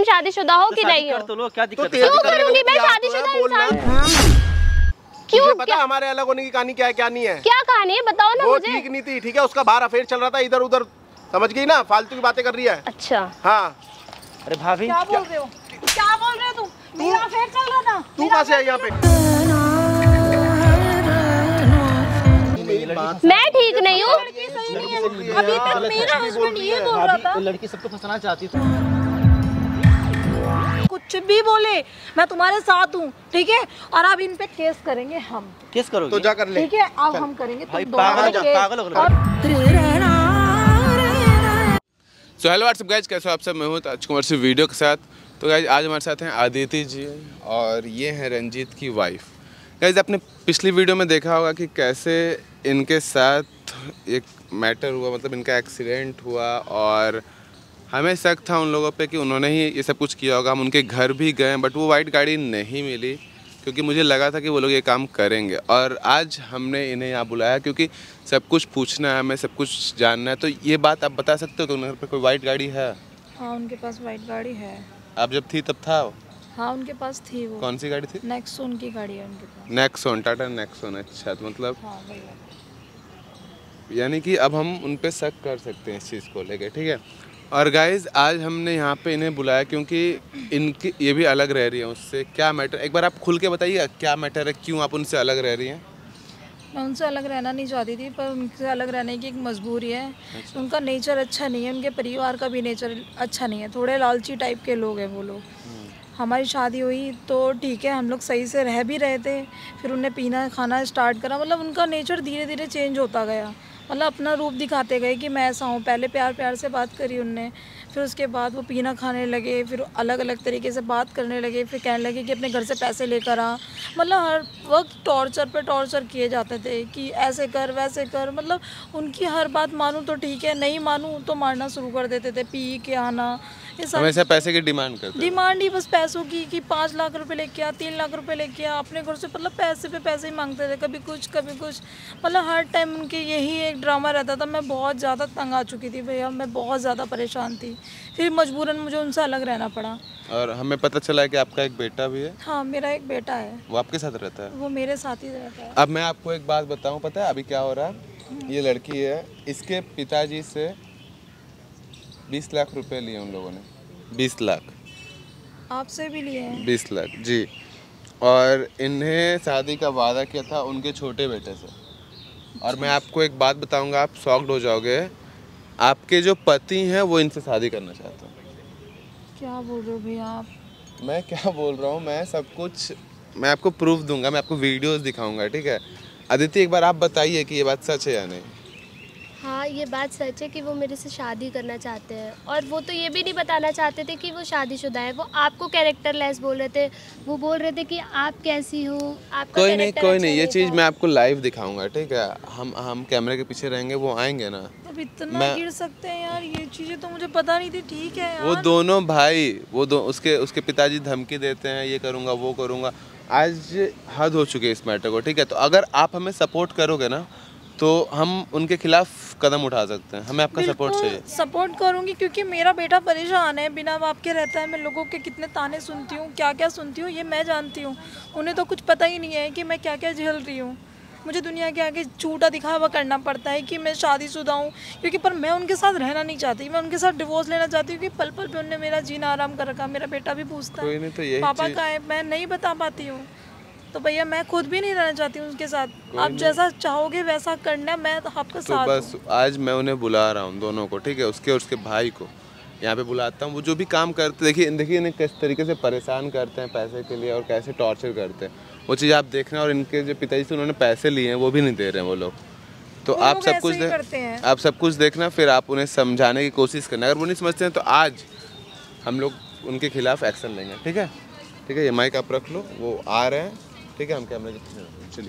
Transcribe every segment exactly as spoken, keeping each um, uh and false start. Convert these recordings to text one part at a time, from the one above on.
शादीशुदा हो कि नहीं हो? तो लो, क्या दिक्कत है? क्यों करूंगी मैं शादीशुदा इंसान? क्यों? पता हमारे अलग होने की कहानी क्या है क्या नहीं है? क्या कहानी है बताओ ना वो मुझे। ठीक नहीं थी, ठीक है, उसका बाहर अफेयर चल रहा था इधर उधर, समझ गई ना, फालतू की बातें कर रही है। अच्छा हाँ। अरे भाभी क्या बोल रहे हो? क्या बोल रहे हो तुम? मेरा अफेयर चल रहा था। तू कहाँ से आई यहाँ पे? मैं ठीक नहीं हूँ। अभी तक मेरा हस्बैंड ये बोल रहा था। लड़की सबको फंसाना चाहती थी। कुछ भी बोले मैं तुम्हारे साथ हूँ, ठीक है? और अब इन पे केस करेंगे हम। केस करोगे? तो जा कर ले। ठीक है, अब हम करेंगे भाई तुम दोनों पागल पे हो केस। पागल हो सो हेलो व्हाट्सअप गाइज, कैसे हो आप सब? मैं हूँ ताज कुमार से वीडियो के साथ। तो गाइज आज हमारे साथ हैं आदिति जी और ये हैं रंजीत की वाइफ। गाइज आपने पिछली वीडियो में देखा होगा कि कैसे इनके साथ एक मैटर हुआ, मतलब इनका एक्सीडेंट हुआ और हमें शक था उन लोगों पे कि उन्होंने ही ये सब कुछ किया होगा। हम उनके घर भी गए बट वो वाइट गाड़ी नहीं मिली, क्योंकि मुझे लगा था कि वो लोग ये काम करेंगे। और आज हमने इन्हें यहाँ बुलाया क्योंकि सब कुछ पूछना है, हमें सब कुछ जानना है। तो ये बात आप बता सकते हो कि उनके घर पे कोई वाइट गाड़ी है? हाँ, उनके पास वाइट गाड़ी है। आप जब थी तब था? हाँ, उनके पास थी। वो कौन सी गाड़ी थी? नेक्सॉन की गाड़ी है उनके पास। Nexon, Tata Nexon. अच्छा, तो मतलब हाँ, वही है। यानी कि अब हम उन पे शक कर सकते हैं इस चीज़ को लेके, ठीक है। और गाइज़ आज हमने यहाँ पे इन्हें बुलाया क्योंकि इनकी ये भी अलग रह रही है उससे। क्या मैटर, एक बार आप खुल के बताइए क्या मैटर है, क्यों आप उनसे अलग रह रही हैं? मैं उनसे अलग रहना नहीं चाहती थी, पर उनसे अलग रहने की एक मजबूरी है। अच्छा। उनका नेचर अच्छा नहीं है, उनके परिवार का भी नेचर अच्छा नहीं है, थोड़े लालची टाइप के लोग हैं वो लोग। हमारी शादी हुई तो ठीक है, हम लोग सही से रह भी रहे थे, फिर उन्हें पीना खाना स्टार्ट करा। मतलब उनका नेचर धीरे धीरे चेंज होता गया, मतलब अपना रूप दिखाते गए कि मैं ऐसा हूँ। पहले प्यार प्यार से बात करी उनने, फिर उसके बाद वो पीना खाने लगे, फिर अलग अलग तरीके से बात करने लगे, फिर कहने लगे कि अपने घर से पैसे लेकर आ। मतलब हर वक्त टॉर्चर पे टॉर्चर किए जाते थे कि ऐसे कर वैसे कर। मतलब उनकी हर बात मानूँ तो ठीक है, नहीं मानूँ तो मारना शुरू कर देते थे, पी के आना। हमेशा पैसे की डिमांड करते थे। डिमांड ही बस पैसों की कि पाँच लाख रुपए लेके आ, तीन लाख रुपए लेके आ अपने घर से। मतलब पैसे पे पैसे ही मांगते थे, कभी कुछ कभी कुछ। मतलब हर टाइम उनके यही एक ड्रामा रहता था। मैं बहुत ज़्यादा तंग आ चुकी थी भैया, मैं बहुत ज़्यादा परेशान थी, फिर मजबूरन मुझे उनसे अलग रहना पड़ा। और हमें पता चला है कि आपका एक बेटा भी है। हाँ, मेरा एक बेटा है। वो आपके साथ रहता है? वो मेरे साथ ही रहता है। अब मैं आपको एक बात बताऊं, पता है अभी क्या हो रहा है? ये लड़की है, इसके पिताजी से बीस लाख रुपए लिए उन लोगों ने। बीस लाख आपसे भी लिए हैं? बीस लाख जी। और इन्हें शादी का वादा किया था उनके छोटे बेटे से। और मैं आपको एक बात बताऊंगा, आप शॉक्ड हो जाओगे। आपके जो पति हैं वो इनसे शादी करना चाहते हैं। क्या बोल रहे हो भैया आप? मैं क्या बोल रहा हूँ, मैं सब कुछ मैं आपको प्रूफ दूंगा, मैं आपको वीडियोस दिखाऊंगा, ठीक है। अदिति एक बार आप बताइए कि ये बात सच है या नहीं? हाँ, ये बात सच है कि वो मेरे से शादी करना चाहते हैं। और वो तो ये भी नहीं बताना चाहते थे कि वो शादीशुदा है। वो आपको कैरेक्टर लेस बोल रहे थे। वो बोल रहे थे कि आप कैसी हो, आपका कोई नहीं कोई नहीं, ये चीज़ था। मैं आपको लाइव दिखाऊंगा, ठीक है। हम हम कैमरे के पीछे रहेंगे, वो आएंगे ना। अब इतना मैं... गिर सकते हैं यार, ये चीज़ें तो मुझे पता नहीं थी। ठीक है यार, वो दोनों भाई, वो दो उसके उसके पिताजी धमकी देते हैं, ये करूँगा वो करूँगा। आज हद हो चुकी है इस मैटर को, ठीक है। तो अगर आप हमें सपोर्ट करोगे ना तो हम उनके खिलाफ कदम उठा सकते हैं। हमें आपका सपोर्ट चाहिए। सपोर्ट करूंगी क्योंकि मेरा बेटा परेशान है, बिना बाप के रहता है। मैं लोगों के कितने ताने सुनती हूँ, क्या क्या सुनती हूँ, ये मैं जानती हूँ। उन्हें तो कुछ पता ही नहीं है कि मैं क्या क्या झेल रही हूँ। मुझे दुनिया के आगे झूठा दिखावा करना पड़ता है कि मैं शादीशुदा हूँ, क्योंकि पर मैं उनके साथ रहना नहीं चाहती। मैं उनके साथ डिवोर्स लेना चाहती हूँ कि पल पल पे उन्होंने मेरा जीना आराम कर रखा। मेरा बेटा भी पूछता कोई नहीं, तो यही है पापा चीज़- कहाँ है, मैं नहीं बता पाती हूँ। तो भैया मैं खुद भी नहीं रहना चाहती हूँ उसके साथ। आप जैसा चाहोगे वैसा करना, मैं तो आपका तो साथ बस आज मैं उन्हें बुला रहा हूँ, दोनों को, ठीक है। उसके और उसके भाई को यहाँ पे बुलाता हूँ। वो जो भी काम करते, देखिए देखिए इन्हें किस तरीके से परेशान करते हैं पैसे के लिए और कैसे टॉर्चर करते हैं, वो चीज़ आप देखना। और इनके जो पिताजी से उन्होंने पैसे लिए हैं वो भी नहीं दे रहे हैं वो लोग। तो वो आप लोग सब ऐसे कुछ ही करते हैं। आप सब कुछ देखना, फिर आप उन्हें समझाने की कोशिश करना। अगर वो नहीं समझते हैं तो आज हम लोग उनके खिलाफ एक्शन लेंगे, ठीक है। ठीक है, ये माइक आप रख लो, वो आ रहे हैं, ठीक है। हम कैमरे के पीछे रखते हैं, चलिए।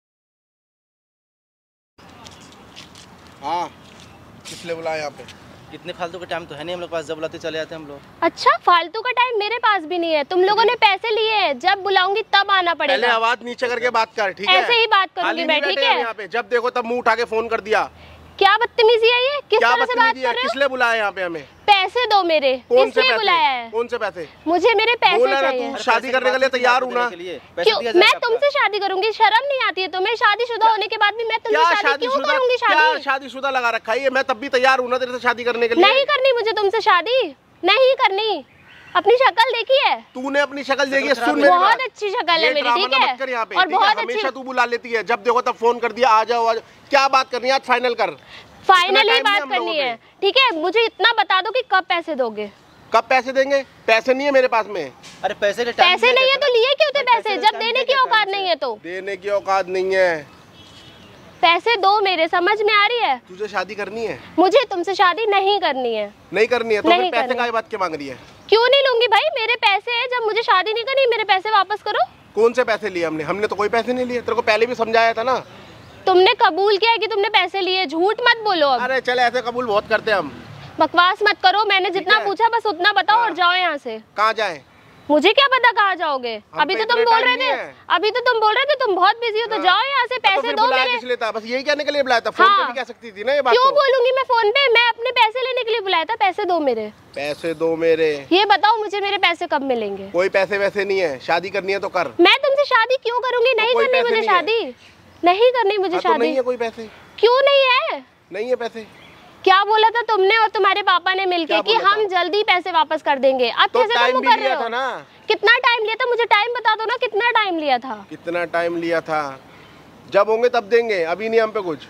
हाँ, किसलिए बुलाया यहाँ पे? इतने फालतू का टाइम तो है नहीं हम लोग पास, जब बुलाते चले जाते हैं हम लोग। अच्छा, फालतू का टाइम मेरे पास भी नहीं है। तुम लोगों ने पैसे लिए हैं, जब बुलाऊंगी तब आना पड़ेगा। पहले आवाज नीचे करके बात कर, ठीक है। ऐसे ही बात करूंगी मैं, ठीक है। यहाँ पे जब देखो तब मुंह उठा के फोन कर दिया। क्या बदतमीजी है ये? किस क्या तरह से बात बदतमीजी कर है? रहे हो? किसने बुलाया यहाँ पे हमें? पैसे दो मेरे। कौन से किसने बुलाया है? पैसे? कौन से पैसे? मुझे मेरे पैसे बोला ना चाहिए। तू शादी करने के लिए तैयार हूँ ना। क्यों? मैं तुमसे शादी करूंगी? शर्म नहीं आती है तुम्हें? शादीशुदा होने के बाद भी मैं तुमसे क्या शादी क्यों शादीशुदा? करूंगी? क्या शादी शादीशुदा लगा रखा है ये? मैं तब भी तैयार हूँ ना तेरे से शादी करने के लिए। नहीं करनी मुझे तुमसे शादी, नहीं करनी। अपनी शक्ल देखी है? तूने अपनी शक्ल देखी है? सुन मेरी बहुत बात। अच्छी शक्ल है ये मेरी, ड्रामा ठीक ना है? मत कर यहाँ पे, और ठीक है? बहुत हमेशा अच्छी। तू बुला लेती है, जब देखो तब फोन कर दिया आ जाओ आ जाओ। क्या बात करनी है आज? फाइनल कर। फाइनली time नहीं बात हम करनी लोगों है, ठीक है? मुझे इतना बता दो कि कब पैसे दोगे? कब पैसे देंगे? पैसे नहीं है मेरे पास में। अरे पैसे के पैसे नहीं है तो लिए क्यों थे पैसे? जब देने की औकात नहीं है तो देने की औकात नहीं है। पैसे दो मेरे, समझ में आ रही है? तुझे शादी करनी है? मुझे तुमसे शादी नहीं करनी है। नहीं करनी है तो नहीं फिर पैसे करनी। काहे बात के मांग रही है? क्यों नहीं लूंगी भाई? मेरे पैसे हैं, जब मुझे शादी नहीं करनी मेरे पैसे वापस करो। कौन से पैसे लिए हमने? हमने तो कोई पैसे नहीं लिए। तेरे को पहले भी समझाया था ना। तुमने कबूल किया है कि तुमने पैसे लिए, झूठ मत बोलो। अब अरे चल, ऐसे कबूल बहुत करते हैं हम। बकवास मत करो, मैंने जितना है। पूछा बस उतना बताओ और जाओ यहाँ से। कहाँ जाए? मुझे क्या पता कहाँ जाओगे? हम अभी पे तो तुम इतने बोल time रहे नहीं थे है। अभी तो तुम बोल रहे थे तुम बहुत बिजी हो, तो जाओ यहाँ से। तो पैसे फिर दो बुलाया मेरे। किस लिए था? बस यही कहने के लिए बुलाया था। फोन हाँ। पे भी कह सकती थी ना ये बात। क्यों तो बोलूंगी मैं फोन पे? मैं अपने पैसे लेने के लिए बुलाया था। पैसे दो मेरे। पैसे दो मेरे। ये बताओ मुझे मेरे पैसे कब मिलेंगे? कोई पैसे वैसे नहीं है। शादी करनी है तो कर। मैं तुमसे शादी क्यों करूंगी? नहीं कोई करनी पैसे मुझे नहीं है। शादी, नहीं करनी मुझे हाँ, तो शादी। नहीं है कोई पैसे? क्यों नहीं है? नहीं है पैसे। क्या बोला था तुमने और तुम्हारे पापा ने मिलके क्या कि बोला हम था? जल्दी पैसे वापस कर देंगे? अब तो कैसे टाइम तुम भी कर लिया रहे था हो? ना। कितना टाइम लिया था? मुझे टाइम बता दो ना, कितना टाइम लिया था? कितना टाइम लिया था? जब होंगे तब देंगे, अभी नहीं हम पे कुछ।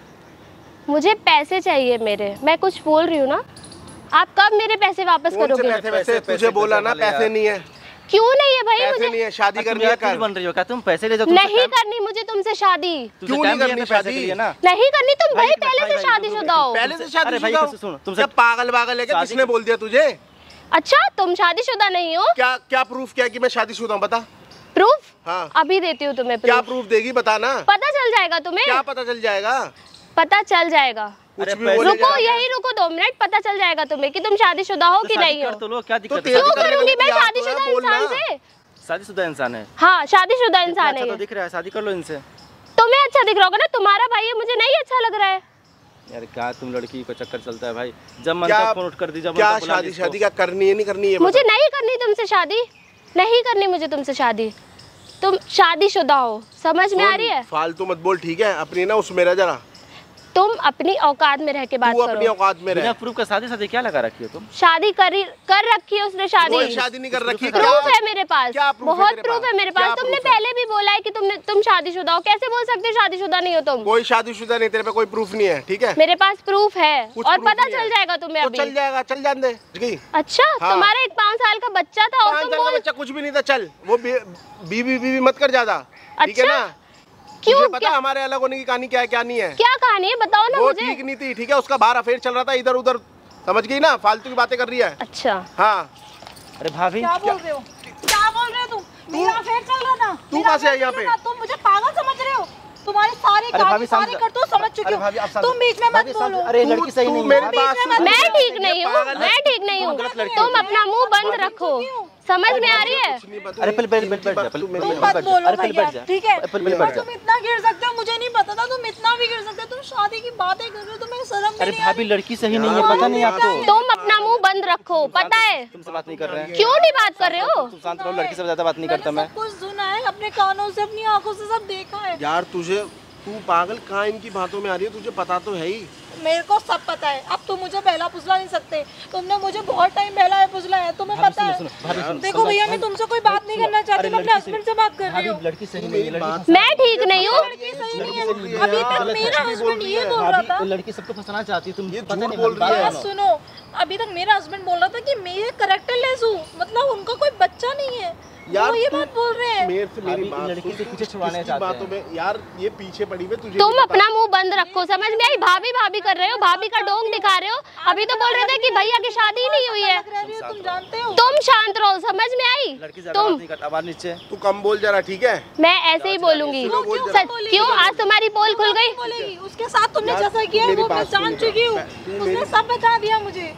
मुझे पैसे चाहिए मेरे। मैं कुछ बोल रही हूँ ना, आप कब मेरे पैसे वापस कौन से करोगे? पैसे? वैसे पैसे- तुझे पैसे बोला ना वाले यार। पैसे नहीं है। क्यों नहीं है भाई? पैसे मुझे नहीं है। शादी तुम करनी है यार क्यों कर। बन रही हो? क्या तुम पैसे ले जाओ? तुमसे नहीं time- करनी मुझे तुमसे शादी, तुझे क्यों time नहीं दिया करनी था पैसे शादी? के लिए ना? नहीं करनी। तुम भाई भाई, पहले भाई, से भाई, शादीशुदा हो। पहले से अरे शादी भाई, शुदा सुन, सुन, हो? तुमसे- क्या पागल पागल है क्या? शादी- किसने बोल दिया तुझे? अच्छा तुम शादीशुदा नहीं हो? क्या क्या प्रूफ क्या है कि मैं शादीशुदा हूँ? बता। प्रूफ हाँ। अभी देती हूँ तुम्हें। क्या प्रूफ प्रूफ देगी? बता ना। पता चल जाएगा तुम्हें। क्या पता चल जाएगा? पता चल जाएगा। कुछ अरे भी पैसे- बोले रुको, जा- यही रुको दो मिनट, पता चल जाएगा तुम्हें कि तुम शादीशुदा हो तो कि शादी नहीं कर हो। तो लो, क्या दिक्कत तेरे है? क्यों करने के करूंगी लिए मैं? तैयार तो है, शादीशुदा बोलना। इंसान से। शादीशुदा इंसान है। हाँ शादीशुदा इंसान अच्छा है तो ये। दिख रहा है, शादी कर लो इनसे। तुम्हें अच्छा दिख रहा होगा ना, तुम्हारा भाई है, मुझे नहीं अच्छा लग रहा है। यार क्या तुम लड़की को चक्कर चलता है भाई? जब मन क्या तब फोन उठ कर दी, जब मन क्या तब बुला ली शादी इसको। शादी क्या करनी है नहीं करनी है? मुझे नहीं करनी तुमसे शादी, नहीं करनी मुझे तुमसे शादी। तुम शादीशुदा हो, समझ में आ रही है? फालतू मत बोल, ठीक है? अपनी ना उसमें रह जरा। तुम अपनी औकात में रह के बात तू अपनी करो। औकात में बिना रह। प्रूफ का शादी शादी क्या लगा रखी हो तुम? शादी करी कर रखी है उसने शादी। कोई शादी नहीं कर रखी। प्रूफ क्या- है मेरे पास, क्या proof है बहुत तेरे प्रूफ पास? है मेरे क्या पास। तुमने proof है? पहले भी बोला है कि तुमने तुम शादीशुदा हो, कैसे बोल सकते हो शादीशुदा नहीं हो तुम? कोई शादीशुदा नहीं, तेरे पे कोई प्रूफ नहीं है, ठीक है? मेरे पास प्रूफ है कुछ और proof पता नहीं है। चल जाएगा तुम्हें तो अभी। चल जाएगा, चल जान दे। गई। अच्छा हाँ। तुम्हारा एक पाँच साल का बच्चा था और पाँच तुम साल का बोल बच्चा कुछ भी नहीं था। चल वो बी- बीवी बीवी मत कर ज्यादा, ठीक है अच्छा? ना? क्यों? तुझे पता क्या, हमारे अलग होने की कहानी क्या है क्या नहीं है? क्या कहानी है बताओ ना वो मुझे। ठीक नहीं थी, ठीक है? उसका बाहर अफेयर चल रहा था इधर उधर, समझ गई ना? फालतू की बातें कर रही है। अच्छा हाँ। अरे भाभी क्या बोल रहे हो? क्या बोल रहे हो तुम? मेरा अफेयर चल रहा था। तू मेरा कहाँ से आई affair यहाँ चल पे? रहा था। तुम मुझे पागल समझ रहे हो? तुम्हारी सारी अरे कहानी भाभी, सारी समझ- कर तो समझ चुकी अरे हूँ। भाभी, आप समझ- तुम बीच में मत भाभी, समझ- बोलो। अरे तू- लड़की सही तू नहीं है मेरी भाभी। बात सुन। मैं ठीक नहीं हूँ, पागल है। मैं ठीक नहीं हूँ। गलत लड़की तुम अपना मुंह बंद रखो, समझ में आ रही है? कुछ नहीं बता- अरे पहले बैठ बैठ बैठ जा, पहले तू पहले मेरी तुम बैठ मत जा। बोलो अरे पहले भैया, बैठ जा। ठीक है? पहले पहले बैठ जा। तुम इतना गिर सकते हो मुझे नहीं पता था। तुम इतना भी गिर सकते हो। तुम शादी की बातें कर रहे हो, तुम्हें शर्म भी अरे नहीं भाभी आती? लड़की सही नहीं है, पता नहीं आपको? तुम अपना मुंह बंद रखो, पता है? तुमसे बात नहीं कर रहे हैं। क्यों नहीं बात कर रहे हो? तुम शांत रहो, लड़की से ज्यादा बात नहीं करता मैंने मैं। सब कुछ सुना है, अपने कानों से अपनी आंखों से सब देखा है। यार तुझे, तू पागल कहाँ इनकी बातों में आ रही है? तुझे पता तो है ही। मेरे को सब पता है। अब तुम मुझे पहला पुछला नहीं सकते। तुमने मुझे बहुत टाइम पहला है पुछला है, तुम्हें भाभी पता सुनो, है। सुनो, भाभी सुनो, देखो समझो, भैया, मैं भाभी- तुमसे कोई बात नहीं करना चाहती। अरे मैं अपने लड़की हस्बैंड सही- से बात कर रही भाभी हूँ। लड़की सही नहीं है, लड़की मैं ठीक नहीं हूँ। लड़की सही नहीं है। अभी तक मेरा हस्बैंड ये बोल रहा था। भाभी लड़की सबको फंसाना चाहती है, तुम ये पता झूठ नहीं बोल भाभी, रही है। बात बात सुनो। सुनो, अभी तक मेरा हस्बैंड बोल रहा था कि मैं कैरेक्टरलेस हूँ, मतलब उनका कोई बच्चा नहीं है। यार वो ये तू- बात बोल रहे हैं। मेरे से मेरी भाभी, बात लड़की सुन, से तू पीछे छुड़ाने किसकी चाहते बातों में यार ये पीछे पड़ी हुई तुझे तुम नहीं पता। अपना मुंह बंद रखो, समझ में आई? भाभी भाभी कर रहे हो, भाभी का डोंग दिखा रहे हो। अभी तो बोल रहे थे कि भैया की शादी नहीं हुई है। लग रहा है, तुम जानते हो। तुम शांत रहो, समझ में आई? लड़की ज्यादा बात तुम नहीं करता, आवाज नीचे। तू कम बोल जरा, ठीक है? मैं ऐसे ही बोलूंगी। सुनो, बोल जरा। सच क्यों? आज तुम्हारी पोल खुल गई। बोलेगी उसके साथ तुमने यार, जैसा किया है मेरी वो मैं बात सुन जान जरा। चुकी हूँ। तू उसने मेरी- सब बता दिया मुझे।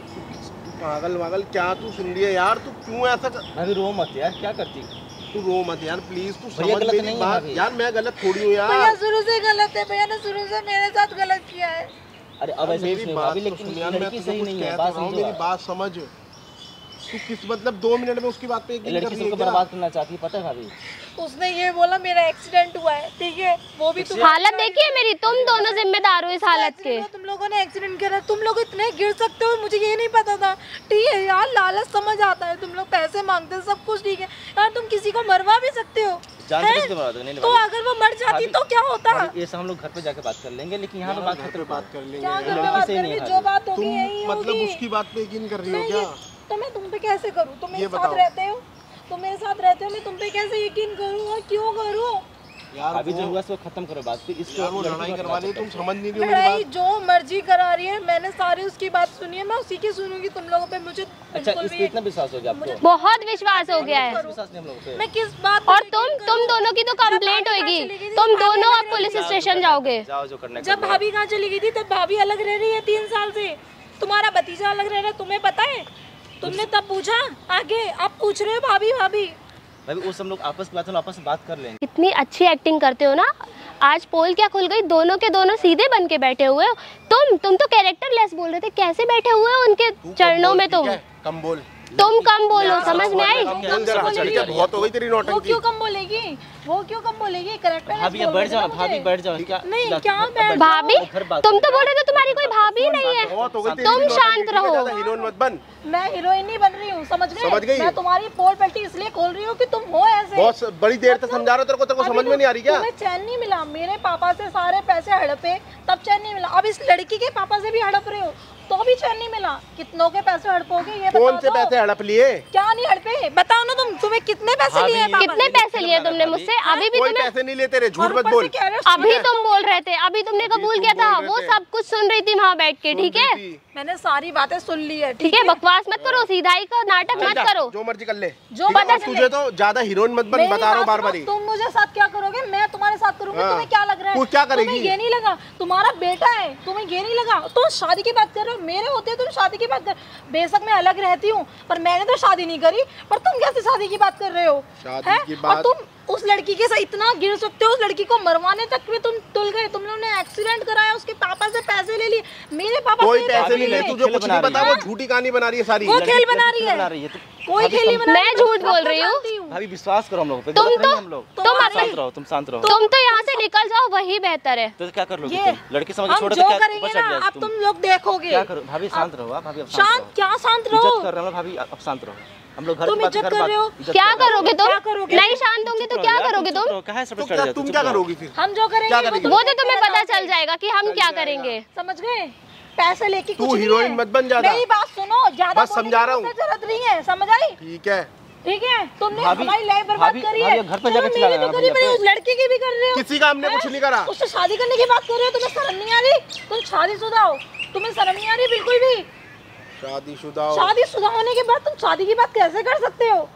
पागल वागल क्या तू सुन रही है यार? तू क्यों ऐसा कर... भाभी रो मत यार, क्या करती? तू रो मत यार प्लीज, तू भैया समझ गलत मेरी नहीं है बात। भाभी। यार मैं गलत थोड़ी हूँ भैया यार। शुरू से गलत है। भैया ने शुरू से मेरे साथ गलत किया है। अरे अब ऐसे कुछ मेरी नहीं बात भाभी, तो लेकिन सुन यार, मैं लड़की तुझे सही कुछ नहीं कह है, तो बात रहा हूँ, समझो मेरी आप। बात समझ। तू किस मतलब दो मिनट में उसकी बात पे यकीन कर लड़की रही है सबको क्या? बर्बाद करना चाहती है, पता है भाभी? उसने ये बोला मेरा एक्सीडेंट हुआ है, ठीक है, वो भी तुम हालत देखिए मेरी, तुम दोनों जिम्मेदार हो इस हालत के। तुम लोगों ने एक्सीडेंट करा, तुम लोग इतने गिर सकते हो मुझे ये नहीं पता था। ठीक है यार, लालच समझ आता है, तुम लोग पैसे मांगते हो, सब कुछ ठीक है यार, तुम किसी को मरवा भी सकते हो। जान से किसको बर्बाद नहीं? तो अगर वो मर जाती तो क्या होता? ये सब हम लोग घर पे जाके बात कर लेंगे, लेकिन यहाँ पे बात घर पे खत्म बात कर लेंगे। क्या घर पे लड़की बात सही नहीं करेंगे, है जो बात होगी तुम यही मतलब होगी। उसकी बात पे यकीन कर रही मैं हो ये- क्या? तो मैं तुम पे कैसे करूँ? तुम मेरे ये साथ बताओ। रहते हो, तुम मेरे साथ रहते हो, मैं तुम पे कैसे यकीन करूँ और क्यों करूँ? यार अभी जो वो- हुआ इसको खत्म करो बात, फिर इसको यार वो लड़की लड़ाई को करवा रही है, तुम बर्बाद समझ नहीं रही हो मेरी लड़ाई बात। जो मर्जी करा रही है, मैंने सारी उसकी बात सुनी है, मैं उसी की सुनूंगी। तुम लोगों पे मुझे अच्छा, बिल्कुल इस पे भी इतना विश्वास हो गया आपको? बहुत विश्वास हो गया है। विश्वास नहीं हम लोगों पे। मैं किस बात और पे तुम यकीन तुम करूं? दोनों की तो कंप्लेंट जब भाभी होगी, कहाँ चली गई थी, तुम भाभी दोनों अलग अब रह पुलिस रही थी। स्टेशन जाओगे। जाओ जो करना है जब कर लो। भाभी कहाँ चली गई थी तब भाभी अलग रह रही है तीन साल से, तुम्हारा भतीजा अलग रह रहा है, तुम्हें पता है? तुमने तब पूछा, आगे अब पूछ रहे हो भाभी भाभी। भाभी उस हम लोग आपस की बात हम आपस में बात कर लेंगे। इतनी अच्छी एक्टिंग करते हो ना, आज पोल क्या खुल गई, दोनों के दोनों सीधे बन के बैठे हुए हो। तुम तुम तो कैरेक्टर लेस बोल रहे थे, कैसे बैठे हुए हो उनके तू कम चरणों बोल, में? ठीक तुम है? कम बोल। तुम कम बोलो, समझ में आई? कम बोल जरा, ठीक है? बहुत हो गई तेरी वो नौटंकी। क्यों कम बोलेगी? वो क्यों कम बोलेगी? करेक्टर भाभी ये बैठ जाओ, भाभी बैठ जाओ। क्या नहीं, क्या- क्या अब बैठ भाभी, घर बात तुम तो करेंगे। बोल रहे थे तुम्हारी कोई भाभी नहीं है। बहुत हो गई तेरी तुम नौटंकी, शांत ठीक है? रहो। ज़्यादा हीरोइन मत बन। मैं हीरोइन नहीं बन रही हूँ, समझ गए? समझ गई? मैं तुम्हारी पोल पलटी इसलिए खोल रही हूँ कि तुम हो ऐसे। बहुत बड़ी देर तक समझा रहा हूं तेरे को, तेरे को अभी समझ में नहीं आ रही क्या? तुम्हें चैन नहीं मिला, मेरे पापा से सारे पैसे हड़पे तब चैन नहीं मिला, अब इस लड़की के पापा से भी हड़प रहे हो तो भी चैन नहीं मिला। कितनों के पैसे हड़पोगे ये बता कौन से दो। पैसे हड़प लिए? क्या नहीं हड़पे बताओ ना, तुम तुम्हें कितने पैसे लिए हैं पापा कितने से? पैसे लिए तुमने मुझसे? अभी भी कोई तुम्हें पैसे नहीं लेते रे, झूठ और मत ऊपर बोल। से कह रहे हो, अभी तुम बोल रहे थे, अभी तुमने कबूल तुम किया था, बोल रहे वो थे। सब कुछ सुन रही थी वहाँ बैठ के, ठीक है? मैंने सारी बातें सुन ली है, ठीक है, बकवास मत करो, सीधाई का नाटक चल मत जा, करो। जो मर्जी कर ले। जो ठीक है? पता और चले। तुझे तो ज्यादा हीरोइन मत बन, मेरी बता रहा हूँ बात बार सुनो, बार ही। तुम मुझे साथ क्या करोगे, मैं तुम्हारे साथ करूंगी। हाँ। तुम्हें क्या लग रहा है? तू क्या करेगी? तुम्हें ये नहीं लगा तुम्हारा बेटा है, तुम्हें ये नहीं लगा? तुम शादी की बात कर रहे हो, मेरे होते तुम शादी की बात कर। बेशक मैं अलग रहती हूँ पर मैंने तो शादी नहीं करी, पर तुम कैसे शादी की बात कर रहे हो? शादी हैं? की और बात- तुम उस लड़की के साथ इतना गिर सकते हो, उस लड़की को मरवाने तक भी तुम तुल गए। तुम लोगों ने एक्सीडेंट कराया, उसके पापा से पैसे ले लिए, मेरे पापा कोई से पैसे नहीं ले, लिए। तू जो खेल कुछ बना नहीं रही पता है। वो झूठी कहानी बना रही है सारी। वो खेल बना रही बना है, रही है तो कोई खेल नहीं बना मैं रही है, झूठ सब बोल तो रही हूँ। जानती हूँ। भाभी विश्वास करो हम लोग पे, तुम गलत नहीं तो- हम लोग। तुम तुम अपनी- शांत रहो, तुम शांत रहो। तुम तो यहाँ से निकल जाओ, वही बेहतर है। तो क्या कर लोगे ये तुम? लड़की समझ के हम छोड़ो जो तो क्या करेंगे ऊपर चढ़ ना, जाए अब तुम लोग देखोगे। क्या करो? भाभी शांत रहो, आप भाभी अब शांत रहो। क्या शांत रहो? इज्जत कर रहे हो भाभी, अब शांत रहो। हम लोग घर तुम की बात इज्जत घर कर बात- रहे हो? इज्जत क्या कर रहे हो। करोगे तुम? क्या करोगे? नहीं शांत होंगे तो चुप क्या रहो यार, करोगे चुप तुम? रहो, काहे सब पे तो चढ़ क्या जाते हो? तुम चुप क्या रहो। करोगी फिर? हम जो करेंगे क्या वो करेगी? वो तो तुम्हें पता चल जाएगा कि हम क्या करेंगे। समझ गए? पैसे लेके तू कुछ नहीं हीरोइन है। मत बन ज्यादा। मेरी बात सुनो, ज्यादा बस बोलने समझा की रहा हूँ। मुझसे जरूरत नहीं है, समझ आई? ठीक है, ठीक है, तुमने भाभी- हमारी लाइफ बर्बाद भाभी- करी भाभी है। घर पे चलो, जाके मेरी चिल्लाना तो ना करी, भैया मेरी पे। उस लड़की की भी कर रहे हो। किसी का हमने हैं? कुछ नहीं करा। उससे शादी करने की बात कर रहे हो, तुम्हें शर्म नहीं आ रही? तुम शादीशुदा हो, तुम्हें शर्म नहीं आ रही बिल्कुल भी? शादीशुदा हो। शादीशुदा होने के बाद तुम शादी की बात कैसे कर सकते हो?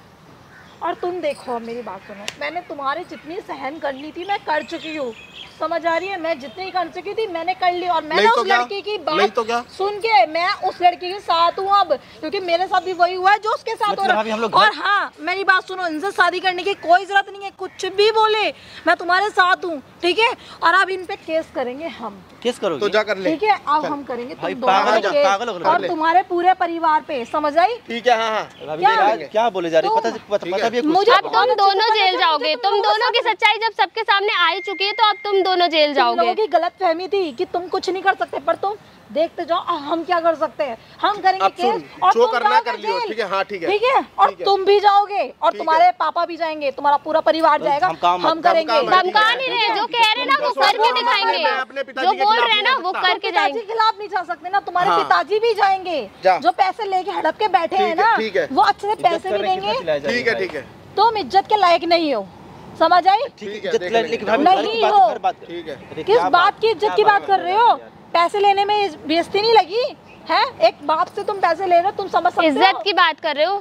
और तुम देखो, मेरी बात सुनो, मैंने तुम्हारी जितनी सहन करनी थी मैं कर चुकी हूँ, समझ आ रही है? मैं जितनी कर चुकी थी मैंने कर ली, और मैंने नहीं तो उस क्या? लड़की की नहीं बात तो क्या? सुन के मैं उस लड़की के साथ हूँ अब, क्योंकि मेरे साथ भी वही हुआ है जो उसके साथ हो मतलब रहा भाभी हम लोग है। और घर- हाँ, मेरी बात सुनो, इनसे शादी करने की कोई जरूरत नहीं है, कुछ भी बोले मैं तुम्हारे साथ हूँ, ठीक है? और अब इन पे केस करेंगे हम, केस करोगे? तो जा कर ले। ठीक है? अब हम करेंगे भाई, तुम दोनों पागल पे हो- केस, पागल हो गए, और कर ले। तुम्हारे पूरे परिवार पे, समझ आई? ठीक है, हाँ हाँ। भाभी क्या? क्या क्या बोले जा रही है? तुम- पता पता ठीक पता है। भी है कुछ? मुझे अब तुम दोनों जेल जाओगे। तुम दोनों की सच्चाई जब सबके सामने आ ही चुकी है तो अब तुम दोनों जेल तुम लोगों जाओगे। की गलत फहमी थी कि तुम कुछ नहीं कर सकते, पर तुम देखते जाओ अब हम क्या कर सकते हैं। हम करेंगे अब सुन, केस और जो तुम करना जाओगे कर लियो, जेल। ठीक है? हाँ, ठीक है। ठीक है, और ठीक है। तुम भी जाओगे और ठीक तुम्हारे है। पापा भी जाएंगे, तुम्हारा पूरा परिवार जाएगा। हम काम- हम हम करेंगे। काम- धमका नहीं रहे, जो कह रहे ना वो करके दिखाएंगे, मैं अपने पिताजी जो के बोल खिलाफ रहे हैं ना नहीं वो जा करके पिताजी जाएंगे। के खिलाफ नहीं जा सकते ना, तुम्हारे हाँ। पिताजी भी जाएंगे जा। जो पैसे लेके हड़प के बैठे ठीक हैं है, ना, ठीक है। वो अच्छे से इज्जत पैसे भी करने की देंगे। चिल्लाए जा रही ठीक है, भाई। ठीक है, तुम इज्जत के लायक नहीं हो, समझ आई? ठीक है, इज्जत देख ले- लेंगे। लेकिन भाभी नहीं घर की हो। बात घर बात कर। ठीक है। अरे किस क्या बात की इज्जत की बात कर रहे हो? पैसे लेने में इस- बेइज्जती नहीं लगी है? एक बाप से तुम पैसे ले रहे हो, तुम समझ सकते हो? इज्जत की बात कर रहे हो,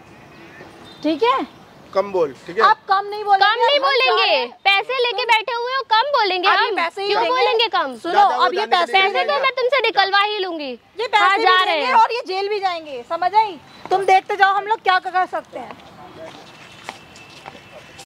ठीक है? कम बोल, ठीक है? आप कम नहीं बोलेंगे, कम नहीं हम जा रहे बोलेंगे। हैं। पैसे लेके बैठे हुए हो, कम बोलेंगे अभी हम। पैसे ही क्यों देंगे। बोलेंगे कम? सुनो, जा, जा, वो अब ये जाने के पैसे लिए पैसे तो मैं तुमसे निकलवा ही लूंगी। ये हाँ, पैसे जा भी रहे देंगे हैं। और ये जेल भी जाएंगे, समझ आई? तुम देखते जाओ हम लोग क्या कर सकते हैं।